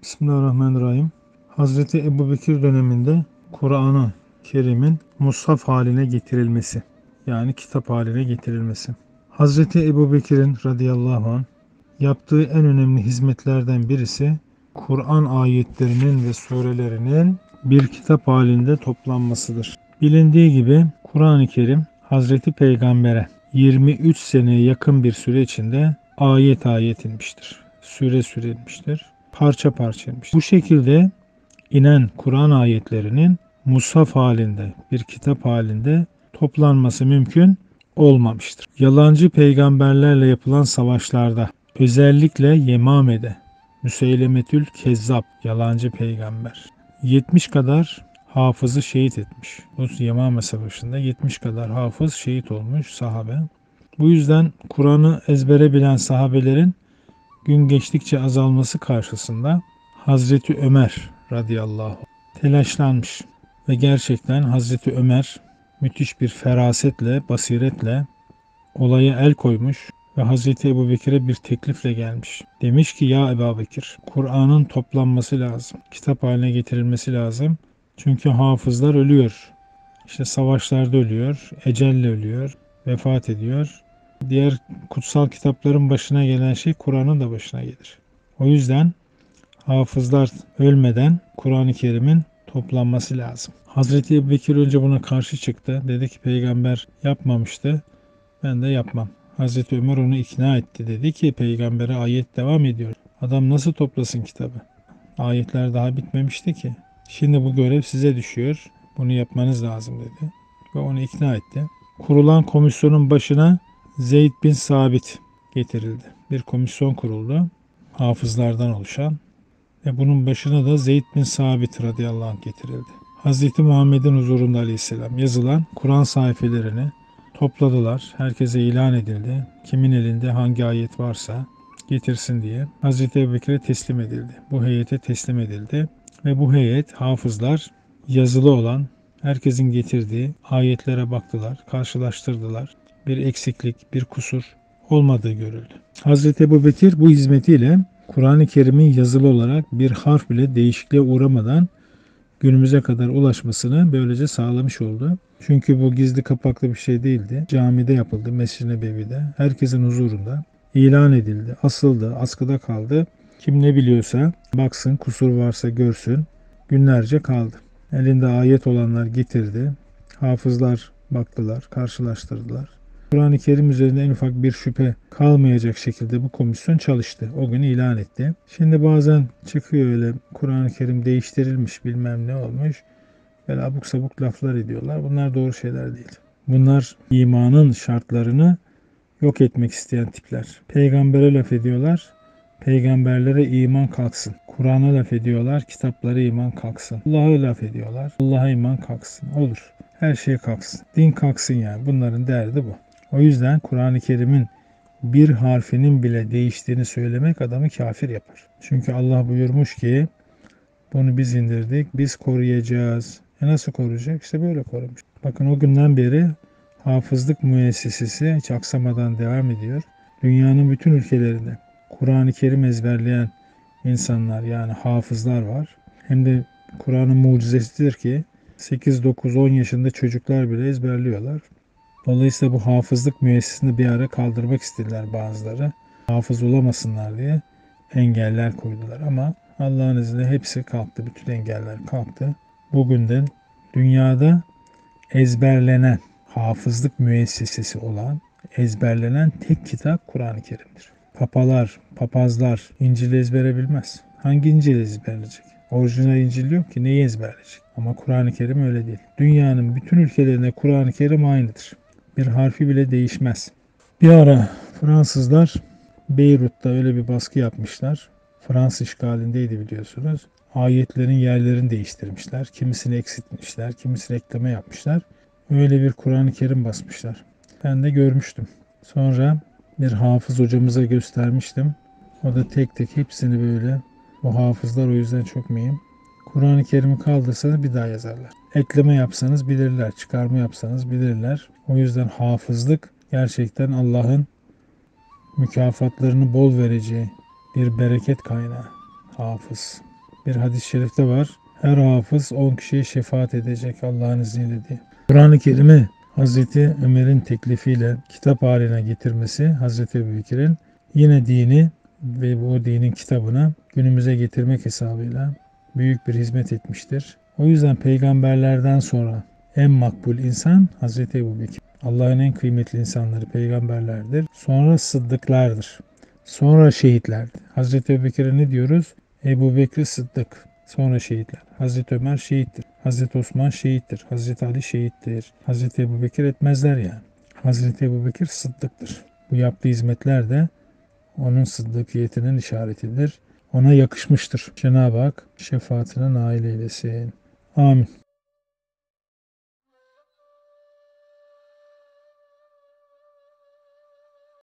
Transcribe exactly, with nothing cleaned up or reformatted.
Bismillahirrahmanirrahim. Hazreti Ebubekir döneminde Kur'an-ı Kerim'in mushaf haline getirilmesi, yani kitap haline getirilmesi. Hazreti Ebubekir'in radıyallahu anh yaptığı en önemli hizmetlerden birisi Kur'an ayetlerinin ve surelerinin bir kitap halinde toplanmasıdır. Bilindiği gibi Kur'an-ı Kerim Hazreti Peygamber'e yirmi üç seneye yakın bir süre içinde ayet ayet inmiştir. Süre süre inmiştir. Parça parça inmiştir. Bu şekilde inen Kur'an ayetlerinin mushaf halinde, bir kitap halinde toplanması mümkün olmamıştır. Yalancı peygamberlerle yapılan savaşlarda, özellikle Yemame'de Müseylemetül Kezzab, yalancı peygamber, yetmiş kadar hafızı şehit etmiş. Bu Yemame Savaşı'nda yetmiş kadar hafız şehit olmuş sahabe. Bu yüzden Kur'an'ı ezbere bilen sahabelerin gün geçtikçe azalması karşısında Hazreti Ömer radıyallahu anh telaşlanmış ve gerçekten Hazreti Ömer müthiş bir ferasetle, basiretle olaya el koymuş ve Hazreti Ebubekir'e bir teklifle gelmiş. Demiş ki ya Ebubekir, Kur'an'ın toplanması lazım, kitap haline getirilmesi lazım. Çünkü hafızlar ölüyor. İşte savaşlarda ölüyor, ecelle ölüyor, vefat ediyor. Diğer kutsal kitapların başına gelen şey Kur'an'ın da başına gelir. O yüzden hafızlar ölmeden Kur'an-ı Kerim'in toplanması lazım. Hazreti Ebubekir önce buna karşı çıktı. Dedi ki peygamber yapmamıştı. Ben de yapmam. Hazreti Ömer onu ikna etti. Dedi ki peygambere ayet devam ediyor. Adam nasıl toplasın kitabı? Ayetler daha bitmemişti ki. Şimdi bu görev size düşüyor. Bunu yapmanız lazım dedi. Ve onu ikna etti. Kurulan komisyonun başına Zeyd bin Sabit getirildi. Bir komisyon kuruldu. Hafızlardan oluşan. Ve bunun başına da Zeyd bin Sabit radıyallahu anh getirildi. Hazreti Muhammed'in huzurunda aleyhisselam yazılan Kur'an sayfelerini topladılar. Herkese ilan edildi. Kimin elinde hangi ayet varsa getirsin diye Hazreti Ebubekir'e teslim edildi. Bu heyete teslim edildi. Ve bu heyet hafızlar yazılı olan herkesin getirdiği ayetlere baktılar, karşılaştırdılar. Bir eksiklik, bir kusur olmadığı görüldü. Hazreti Ebubekir bu hizmetiyle Kur'an-ı Kerim'in yazılı olarak bir harf bile değişikliğe uğramadan günümüze kadar ulaşmasını böylece sağlamış oldu. Çünkü bu gizli kapaklı bir şey değildi. Camide yapıldı, Mescid-i Nebevi'de. Herkesin huzurunda ilan edildi, asıldı, askıda kaldı. Kim ne biliyorsa baksın, kusur varsa görsün. Günlerce kaldı. Elinde ayet olanlar getirdi. Hafızlar baktılar, karşılaştırdılar. Kur'an-ı Kerim üzerinde en ufak bir şüphe kalmayacak şekilde bu komisyon çalıştı. O gün ilan etti. Şimdi bazen çıkıyor öyle Kur'an-ı Kerim değiştirilmiş, bilmem ne olmuş. Böyle abuk sabuk laflar ediyorlar. Bunlar doğru şeyler değil. Bunlar imanın şartlarını yok etmek isteyen tipler. Peygambere laf ediyorlar. Peygamberlere iman kalksın. Kur'an'a laf ediyorlar. Kitaplara iman kalksın. Allah'a laf ediyorlar. Allah'a iman kalksın. Olur. Her şey kalksın. Din kalksın yani. Bunların derdi bu. O yüzden Kur'an-ı Kerim'in bir harfinin bile değiştiğini söylemek adamı kafir yapar. Çünkü Allah buyurmuş ki bunu biz indirdik, biz koruyacağız. E nasıl koruyacak? İşte böyle korumuş. Bakın o günden beri hafızlık müessesesi hiç aksamadan devam ediyor. Dünyanın bütün ülkelerinde Kur'an-ı Kerim ezberleyen insanlar, yani hafızlar var. Hem de Kur'an'ın mucizesidir ki sekiz, dokuz, on yaşında çocuklar bile ezberliyorlar. Dolayısıyla bu hafızlık müessesini bir ara kaldırmak istediler bazıları. Hafız olamasınlar diye engeller koydular ama Allah'ın izniyle hepsi kalktı. Bütün engeller kalktı. Bugünden dünyada ezberlenen, hafızlık müessesesi olan, ezberlenen tek kitap Kur'an-ı Kerim'dir. Papalar, papazlar İncil'i ezbere bilmez. Hangi İncil'i ezberleyecek? Orijinal İncil yok ki, neyi ezberleyecek? Ama Kur'an-ı Kerim öyle değil. Dünyanın bütün ülkelerinde Kur'an-ı Kerim aynıdır. Bir harfi bile değişmez. Bir ara Fransızlar Beyrut'ta öyle bir baskı yapmışlar. Fransız işgalindeydi biliyorsunuz. Ayetlerin yerlerini değiştirmişler. Kimisini eksiltmişler, kimisini ekleme yapmışlar. Öyle bir Kur'an-ı Kerim basmışlar. Ben de görmüştüm. Sonra bir hafız hocamıza göstermiştim. O da tek tek hepsini böyle, bu hafızlar o yüzden çok mühim. Kur'an-ı Kerim'i kaldırsanız bir daha yazarlar. Ekleme yapsanız bilirler, çıkarma yapsanız bilirler. O yüzden hafızlık gerçekten Allah'ın mükafatlarını bol vereceği bir bereket kaynağı. Hafız. Bir hadis-i şerifte var. Her hafız on kişiye şefaat edecek Allah'ın izniyle diye. Kur'an-ı Kerim'i Hazreti Ömer'in teklifiyle kitap haline getirmesi, Hazreti Ebubekir'in yine dini ve bu dinin kitabına günümüze getirmek hesabıyla büyük bir hizmet etmiştir. O yüzden peygamberlerden sonra en makbul insan Hazreti Ebubekir. Allah'ın en kıymetli insanları peygamberlerdir. Sonra sıddıklardır. Sonra şehitlerdir. Hazreti Ebubekir'e ne diyoruz? Ebu Bekir Sıddık. Sonra şehitler. Hazreti Ömer şehittir. Hazreti Osman şehittir. Hazreti Ali şehittir. Hazreti Ebubekir etmezler yani. Hazreti Ebubekir Sıddık'tır. Bu yaptığı hizmetler de onun sıddıkiyetinin işaretidir. Ona yakışmıştır. Cenab-ı Hak şefaatine nail eylesin. Amin.